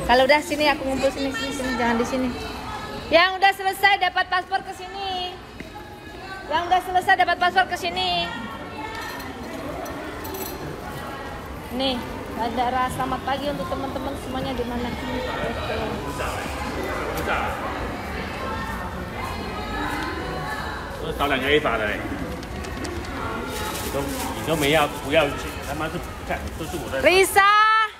Kalau udah sini aku ngumpul sini, jangan di sini. Yang udah selesai dapat paspor ke sini. Yang udah selesai dapat paspor ke sini. Nih, ada selamat pagi untuk teman-teman semuanya di mana. 我找2个 A 法的，你都没要不要钱，他妈是看都是我的。 Risa,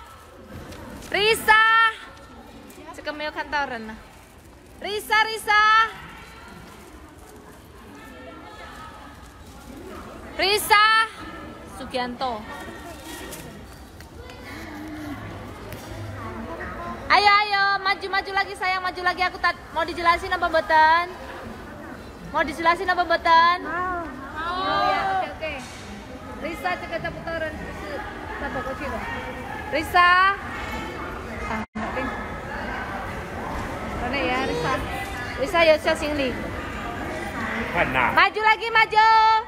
Risa, cakap mayo kantoran. Risa, Risa, Risa, Sugianto. Ayo, ayo, maju lagi sayang, maju lagi. Aku mau dijelasin apa mboten? Mau dijelasin apa mboten? Mau. Oh ya, oke. Risa cekak putaran sabak kecil. Risa. Ah, nanti. Mana ya Risa? Risa ya saya sini. Mana? Maju lagi, maju.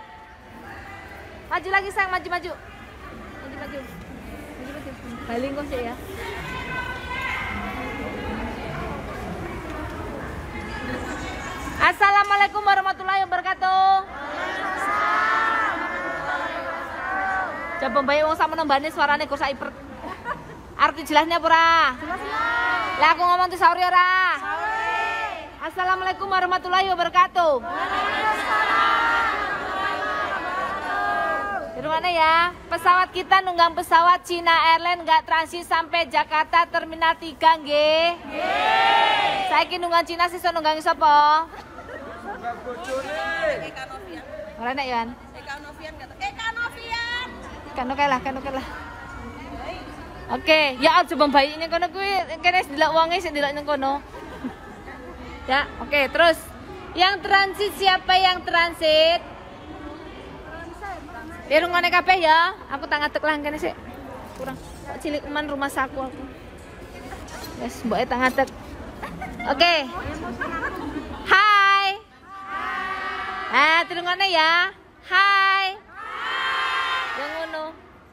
Maju lagi sayang, maju. Maju. Baling kok sih ya. Assalamualaikum warahmatullahi wabarakatuh. Coba bayi wong sama nembane suarane kok sak ipert. Arti jelasnya apa ora? Lah aku ngomong tuh sahur ora? Assalamualaikum warahmatullahi wabarakatuh. Di mana ya? Pesawat kita nunggang pesawat China Airlines nggak transit sampai Jakarta Terminal 3 nggih. Nggih. Saiki nunggang Cina sisa nunggang sapa? Ora nek Yan. Kano kae lah. Oke, ya aja bayi ning kono kuwi kene ndelok wonge sing ndelok ning kono. Ya, oke, terus yang transit siapa yang transit? Dirungane kabeh ya. Aku tak ngadeg lah kene sik. Kurang kok cilik man rumah saku aku. Wes, mboke tak ngadeg. Oke. Hai. Ah, dirungane ya. Hai. Yang ngono.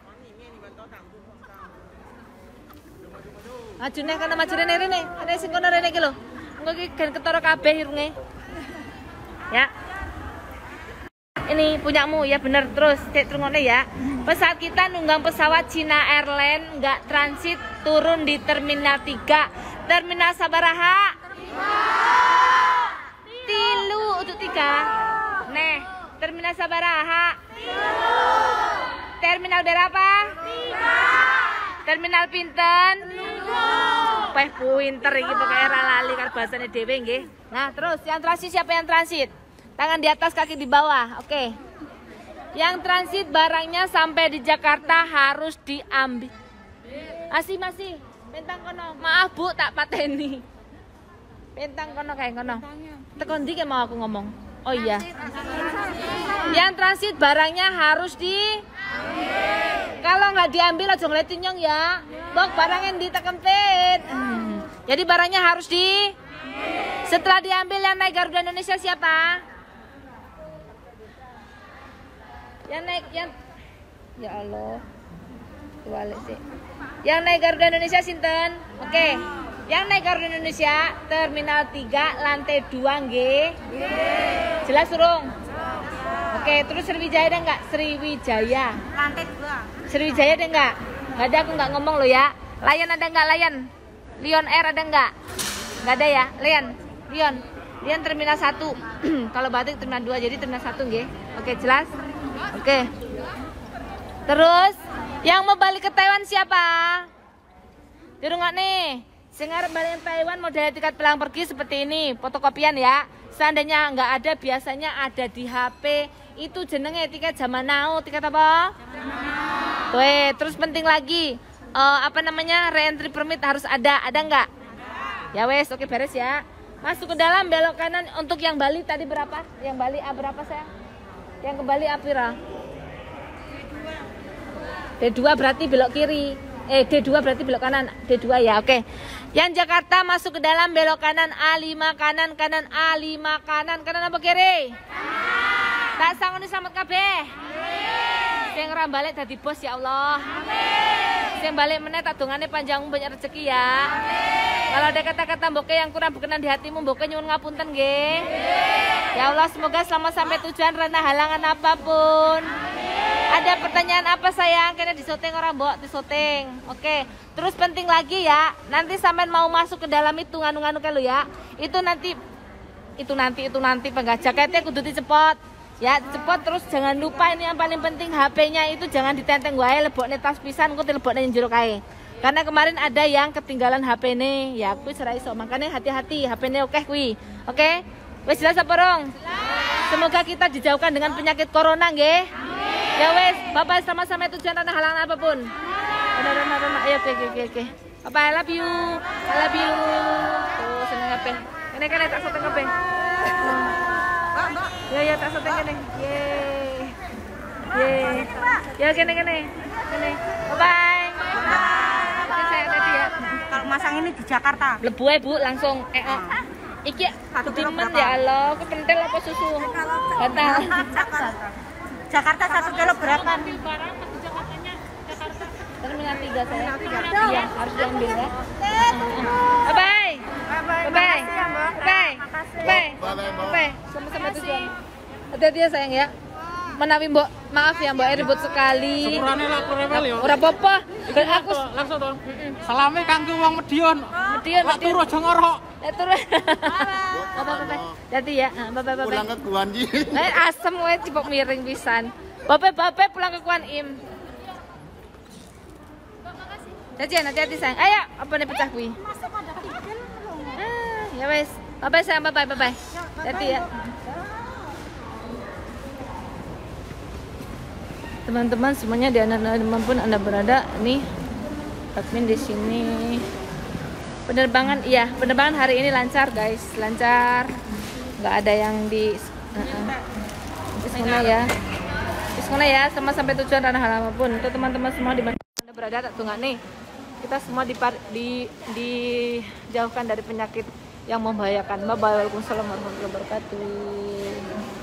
Majune kana majune rene. Ada sing kono rene iki lho. Engko iki gen ketara kabeh irunge. Ya. Ini punyamu ya bener terus cek trungone ya. Pesawat kita nunggang pesawat China Airlines nggak transit turun di Terminal 3. Terminal sabaraha? 3 untuk 3. Nih, terminal sabaraha? 3. Terminal berapa? 3. Terminal pinten? 3. Peh pinter iki pokoke ra lali karo basane dhewe nggih. Nah, terus yang transit siapa yang transit? Tangan di atas, kaki di bawah. Oke. Yang transit barangnya sampai di Jakarta harus diambil. Masih. Pentang kono. Maaf Bu, tak pateni. Pentang kono kae kono. Tekon ndi mau aku ngomong. Oh iya. Yang transit barangnya harus diambil. Kalau nggak diambil aja ngeliatin nyong ya. Bok barangnya ditekempit. Jadi barangnya harus diambil. Setelah diambil yang naik Garuda Indonesia siapa? Yang naik ya Allah. Balik sih. Yang naik Garuda Indonesia sinten? Oke. Yang naik Garuda Indonesia Terminal 3 lantai 2 nggih. Jelas urung? Oke, terus Sriwijaya ada enggak? Sriwijaya. Lantai 2. Sriwijaya ada enggak? Enggak ada, aku enggak ngomong lo ya. Lion ada enggak? Lion Air ada enggak? Enggak ada ya? Lion Terminal 1. Kalau Batik Terminal 2, jadi Terminal 1 nggih. Oke, jelas? Oke. Terus yang mau balik ke Taiwan siapa? Dirungok nih. Sing arep balik ke Taiwan model tiket pulang pergi seperti ini, fotokopian ya. Seandainya nggak ada, biasanya ada di HP. Itu jenenge tiket zaman now. Tiket apa? Tuh, terus penting lagi, re-entry permit harus ada nggak? Ya wes, oke beres ya. Masuk ke dalam, belok kanan. Untuk yang Bali tadi berapa? Yang Bali A berapa sayang? Yang ke Bali Apira? D2 berarti belok kiri. D2 berarti belok kanan. D2 ya, oke. Yang Jakarta masuk ke dalam, belok kanan A5 kanan A5 kanan apa kiri? Kanan. Tak sangoni selamat kabeh. Sing ora balik dadi bos ya Allah. Amin. Sing balik meneh tak dongane panjangmu banyak rezeki ya. Kalau ada kata-kata mboke yang kurang berkenan di hatimu, mboke nyuwun ngapunten nggih. Ya Allah, semoga selamat sampai tujuan tanpa halangan apapun. Ada pertanyaan apa sayang? Kena disyuting orang mbok, disyuting. Oke. Terus penting lagi ya, nanti sampean mau masuk ke dalam itu nganu-nganu lu ya. Itu nanti penggak jaketnya kudu dicepot. Ya, cepot terus jangan lupa ini yang paling penting HP-nya itu jangan ditenteng wae, lebokne tas pisan engko dilebokne njero kae. Karena kemarin ada yang ketinggalan HP-ne. Ya, kuwi ora iso. Makanya hati-hati, HP-ne oke kuwi. Oke? Wis jelas apa rong? Semoga kita dijauhkan dengan penyakit corona nggih. Ya wes, Bapak sama-sama tujuan tanah halangan apapun. Benar-benar, ayo oke. Bapak I love you. Tuh seneng apa? Kene tak seteng apa? Ya tak seteng kene. Ye. Ya kene. Bye bye. Oke saya tadi ya. Kalau masang ini di Jakarta. Lebu Bu langsung iki ketimen ya Allah, kepentel apa susu? Batal. Jakarta 1 kilo berapa? Terminal 3 saya. Iya, harus diambil ya. Bye. Sama-sama tujuan. Hati-hati ya sayang ya. Menawi mbok, maaf ya mbok ribut sekali. Sepurane lapor ya. Ora apa-apa. Aku langsung to. Salame kanggo wong Medion. Lak turu aja ngorok. Turu. Apa-apa. Hati ya. Bye. Pulang ke Guanji. Asem wae cipok miring pisan. Bapak pulang ke Kuan Im. Hati-hati sayang. Ayo, apa nih pecah kuwi? Ya wes. Bye sayang, bye. Hati ya. Teman-teman semuanya di pun Anda berada nih. Admin di sini. Penerbangan hari ini lancar guys, lancar. Nggak ada yang di sana ya, sama sampai tujuan tanah halaman pun. Untuk teman-teman semua di mana Anda berada, tak tunggu nih. Kita semua dijauhkan dari penyakit yang membahayakan. Waalaikumsalam warahmatullahi wabarakatuh.